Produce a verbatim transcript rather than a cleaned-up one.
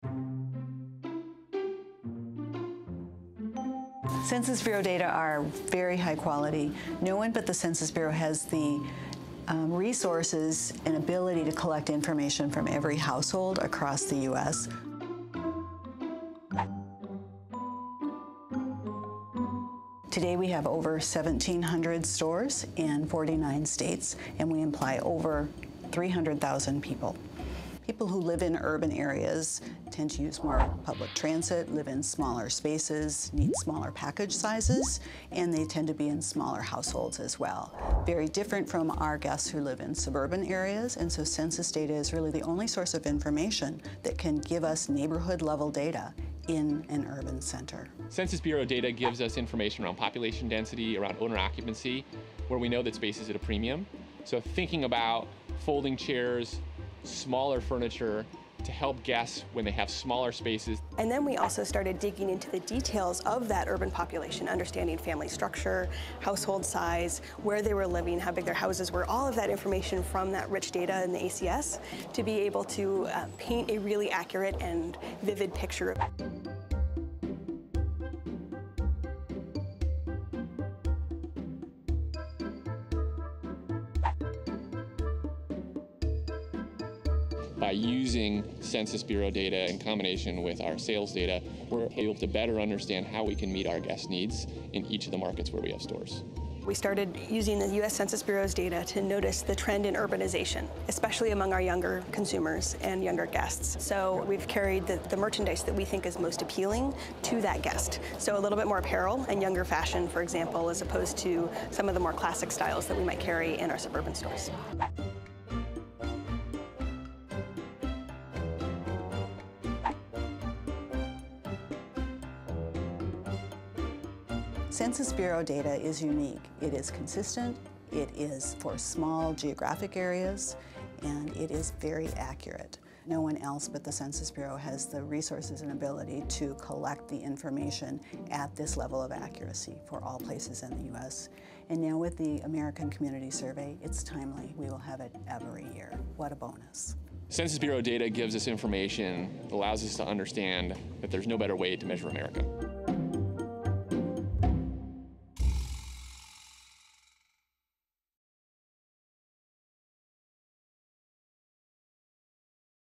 Census Bureau data are very high quality. No one but the Census Bureau has the um, resources and ability to collect information from every household across the U S Today we have over seventeen hundred stores in forty-nine states, and we employ over three hundred thousand people. People who live in urban areas tend to use more public transit, live in smaller spaces, need smaller package sizes, and they tend to be in smaller households as well. Very different from our guests who live in suburban areas, and so census data is really the only source of information that can give us neighborhood-level data in an urban center. Census Bureau data gives us information around population density, around owner occupancy, where we know that space is at a premium. So thinking about folding chairs, smaller furniture to help guests when they have smaller spaces. And then we also started digging into the details of that urban population, understanding family structure, household size, where they were living, how big their houses were, all of that information from that rich data in the A C S to be able to uh, paint a really accurate and vivid picture. By using Census Bureau data in combination with our sales data, we're able to better understand how we can meet our guest needs in each of the markets where we have stores. We started using the U S Census Bureau's data to notice the trend in urbanization, especially among our younger consumers and younger guests. So we've carried the, the merchandise that we think is most appealing to that guest. So a little bit more apparel and younger fashion, for example, as opposed to some of the more classic styles that we might carry in our suburban stores. Census Bureau data is unique. It is consistent, it is for small geographic areas, and it is very accurate. No one else but the Census Bureau has the resources and ability to collect the information at this level of accuracy for all places in the U S And now with the American Community Survey, it's timely. We will have it every year. What a bonus. Census Bureau data gives us information that allows us to understand that there's no better way to measure America.